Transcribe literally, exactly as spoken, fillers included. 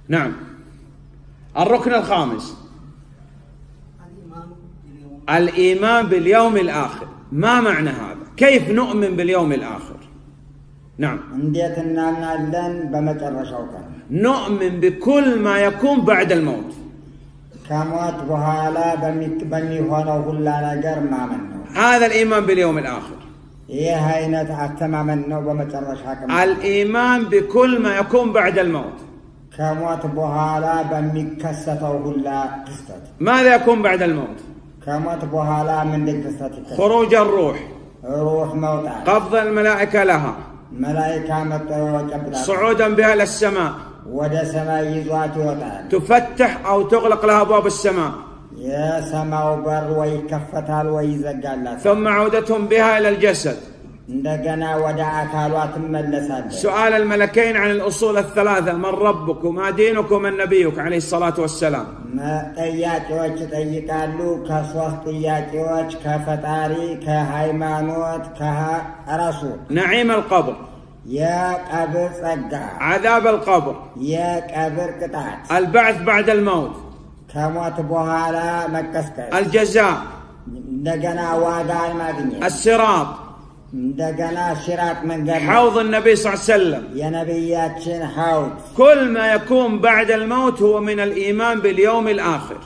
نعم. الركن الخامس الإيمان باليوم الآخر. ما معنى هذا؟ كيف نؤمن باليوم الآخر؟ نعم. نؤمن بكل ما يكون بعد الموت. هذا الإيمان باليوم الآخر. الإيمان بكل ما يكون بعد الموت. ماذا يكون بعد الموت؟ خروج الروح، قبض الملائكة لها، صعودا بها إلى السماء، تفتح أو تغلق لها أبواب السماء، ثم عودتهم بها إلى الجسد، سؤال الملكين عن الأصول الثلاثة: من ربك وما دينك ومن نبيك عليه الصلاة والسلام. نعيم القبر، عذاب القبر، البعث بعد الموت، الجزاء، الصراط، حوض النبي صلى الله عليه وسلم. كل ما يكون بعد الموت هو من الإيمان باليوم الآخر.